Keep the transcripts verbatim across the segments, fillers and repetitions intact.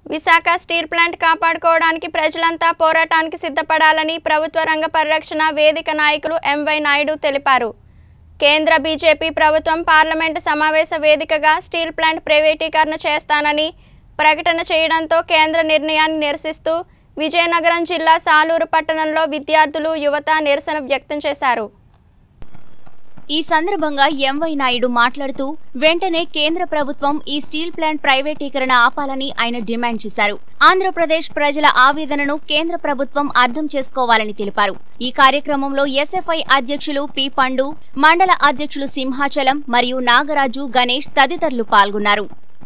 Visakha steel plant కాపాడుకోవడానికి ప్రజలంతా పోరాటానికి సిద్ధపడాలని ప్రభుత్వ రంగ పరిరక్షణ వేదిక నాయకులు ఎంవై నాయుడు తెలిపారు. కేంద్ర బీజేపీ ప్రభుత్వం పార్లమెంటు సమావేశ వేదికగా స్టీల్ ప్లాంట్ ప్రైవేటీకరణ చేస్తానని ప్రకటన చేయడంతో కేంద్ర నిర్ణయాన్ని నిరసిస్తూ విజయనగరం జిల్లా సాలూరు పట్టణంలో విద్యార్థులు యువత నిరసన వ్యక్తం చేశారు. ఈ సందర్భంగా ఎంవై నాయుడు మాట్లాడుతూ వెంటనే కేంద్ర ప్రభుత్వం ఈ స్టీల్ ప్లాంట్ ప్రైవేటీకరణ ఆపాలని ఆయన డిమాండ్ చేశారు. ఆంధ్రప్రదేశ్ ప్రజల ఆవేదనను కేంద్ర ప్రభుత్వం అర్థం చేసుకోవాలని తెలిపారు. ఈ కార్యక్రమంలో ఎస్ఎఫ్ఐ అధ్యక్షులు పి పండు, మండల అధ్యక్షులు సింహాచలం మరియు నాగరాజు, గణేష్ తదితరులు పాల్గొన్నారు.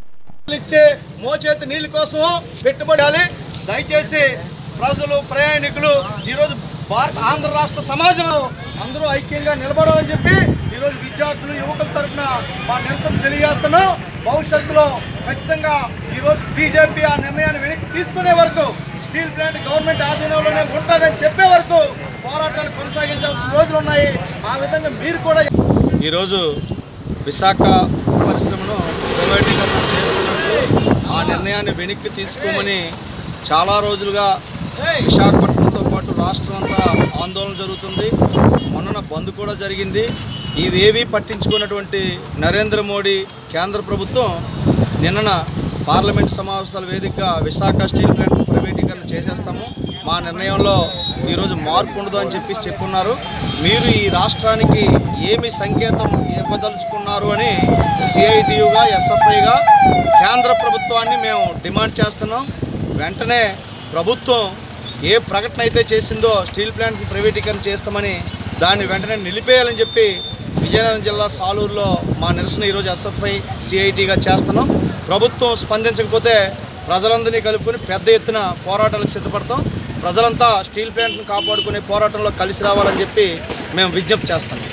దయచేసి ప్రజలు ప్రయాణికులు ఈరోజు భారత ఆంధ్ర రాష్ట్ర సమాజంలో అందరూ ఐక్యంగా నిలబడాలని చెప్పి ఈరోజు విద్యార్థులు యువకుల తరఫున మా నిరసన తెలియజేస్తున్నాం. భవిష్యత్తులో ఖచ్చితంగా ఈరోజు బీజేపీ ఆ నిర్ణయాన్ని వెనక్కి తీసుకునే వరకు స్టీల్ ప్లాంట్ గవర్నమెంట్ ఆధీనంలోనే ఉంటుందని చెప్పే వరకు పోరాటాలు కొనసాగించాల్సిన రోజులు ఉన్నాయి. ఆ విధంగా మీరు కూడా ఈరోజు విశాఖ పరిశ్రమను ప్రైవేటీకరణ చేస్తున్నట్లు ఆ నిర్ణయాన్ని వెనక్కి తీసుకోమని చాలా రోజులుగా విశాఖపట్నంతో పాటు రాష్ట్రం అంతా ఆందోళన జరుగుతుంది. మొన్న బంద్ కూడా జరిగింది. ఇవేవీ పట్టించుకున్నటువంటి నరేంద్ర మోడీ కేంద్ర ప్రభుత్వం నిన్న పార్లమెంట్ సమావేశాల వేదికగా విశాఖ స్టీల్ ప్లాంట్ ప్రైవేటీకరణ చేసేస్తాము, మా నిర్ణయంలో ఈరోజు మార్పు ఉండదు అని చెప్పి చెప్పున్నారు. మీరు ఈ రాష్ట్రానికి ఏమి సంకేతం ఇవ్వదలుచుకున్నారు అని సిఐటియుగా ఎస్ఎఫ్ఐగా కేంద్ర ప్రభుత్వాన్ని మేము డిమాండ్ చేస్తున్నాం. వెంటనే ప్రభుత్వం ఏ ప్రకటన అయితే చేసిందో స్టీల్ ప్లాంట్ ప్రైవేటీకరణ చేస్తామని దాన్ని వెంటనే నిలిపేయాలని చెప్పి విజయనగరం జిల్లా సాలూరులో మా నిరసన ఈరోజు ఎస్ఎఫ్ఐ సిఐటిగా చేస్తున్నాం. ప్రభుత్వం స్పందించకపోతే ప్రజలందరినీ కలుపుకొని పెద్ద ఎత్తున పోరాటాలకు సిద్ధపడతాం. ప్రజలంతా స్టీల్ ప్లాంట్ను కాపాడుకునే పోరాటంలో కలిసి రావాలని చెప్పి మేము విజ్ఞప్తి చేస్తాం.